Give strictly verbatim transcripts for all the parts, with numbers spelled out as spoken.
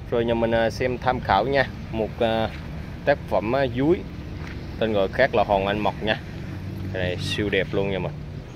Rồi nhà mình xem tham khảo nha, một tác phẩm dúi tên gọi khác là hòn anh mọc nha. Cái này siêu đẹp luôn nha mình.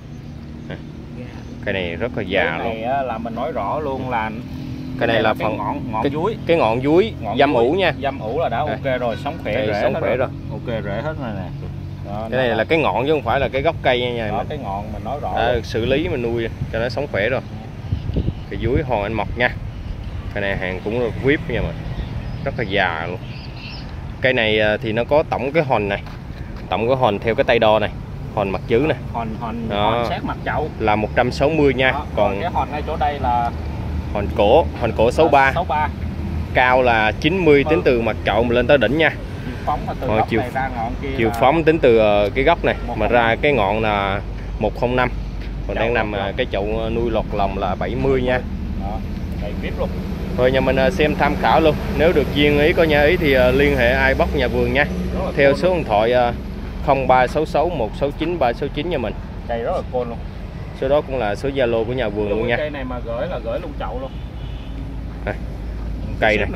Cái này rất là già luôn. Cái này là mình nói rõ luôn là cái, cái này, này là, là phần ngọn ngọn cái, dúi. Cái ngọn dúi dăm ủ nha. Dăm ủ là đã ok rồi, sống khỏe rễ sống khỏe rồi. rồi. Ok rễ hết rồi nè. Đó, cái này là, là cái ngọn chứ không phải là cái gốc cây nha. Đó, mình. cái ngọn mình nói rõ. À, xử lý mình nuôi cho nó sống khỏe rồi. Cái dúi hòn anh mọc nha. Cái này hàng cũng là vip nha mình. Rất là già luôn. Cây này thì nó có tổng cái hòn này. Tổng cái hòn theo cái tay đo này. Hòn mặt chữ này. Hòn hòn, hòn sát mặt chậu là một trăm sáu mươi nha. Đó, còn cái hòn ngay chỗ đây là hòn cổ, hòn cổ sáu ba. sáu ba. Cao là chín mươi ừ. Tính từ mặt chậu mà lên tới đỉnh nha. Chiều phóng mà từ còn góc chiều, này ra ngọn kia chiều là... phóng tính từ cái góc này mà ra cái ngọn là một không năm. Còn chậu đang nằm lòng. Cái chậu nuôi lọt lòng là bảy mươi nha. Đó, đầy vip luôn. Rồi nhà mình xem tham khảo luôn. Nếu được duyên ý có nhà ý thì liên hệ iBox nhà vườn nha. Theo số điện thoại không ba sáu sáu một sáu chín ba sáu chín nha mình. Cây rất là côn luôn. Số đó cũng là số Zalo của nhà vườn luôn nha. Cây này mà gửi là gửi luôn chậu luôn. À, cây này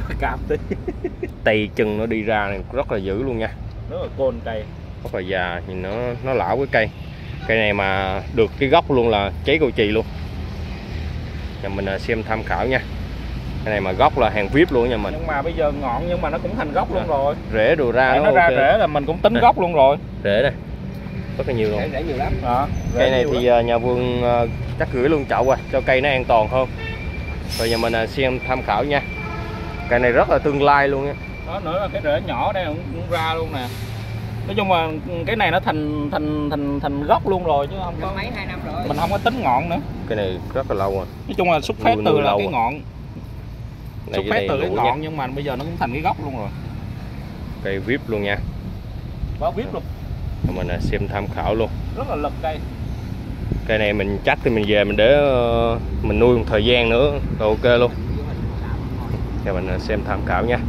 tay chân nó đi ra này rất là dữ luôn nha. Rất là côn cây. Rất là già, nhìn nó nó lão cái cây. Cây này mà được cái gốc luôn là cháy cầu chì luôn. Nhà mình xem tham khảo nha. Cái này mà gốc là hàng vip luôn nha mình. Nhưng mà bây giờ ngọn nhưng mà nó cũng thành gốc luôn rồi. Rễ đồ ra nó, nó ra okay. Rễ là mình cũng tính này. Gốc luôn rồi. Rễ này rất là nhiều luôn. Rễ nhiều lắm. Đó, cây này thì lắm. Nhà vườn chắc gửi luôn chậu rồi cho cây nó an toàn hơn. Rồi nhà mình xem tham khảo nha. Cây này rất là tương lai luôn nha. Đó nữa là cái rễ nhỏ đây cũng, cũng ra luôn nè. Nói chung là cái này nó thành thành thành thành gốc luôn rồi chứ không có mấy hai năm rồi. Mình không có tính ngọn nữa. Cái này rất là lâu rồi. Nói chung là xuất phát từ là cái rồi. ngọn. Xuất phát từ cái ngọn nha. Nhưng mà bây giờ nó cũng thành cái gốc luôn rồi. Cây vip luôn nha. Báo vip luôn. Mình xem tham khảo luôn. Rất là lực cây. Cây này mình chắc thì mình về mình để mình nuôi một thời gian nữa rồi ok luôn. Cho mình xem tham khảo nha.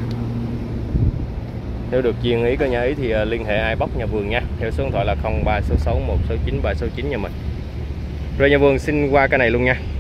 Nếu được duyên ý có nhà ý thì liên hệ iBox nhà vườn nha. Theo số điện thoại là không ba sáu sáu một sáu chín ba sáu chín nhà mình. Rồi nhà vườn xin qua cái này luôn nha.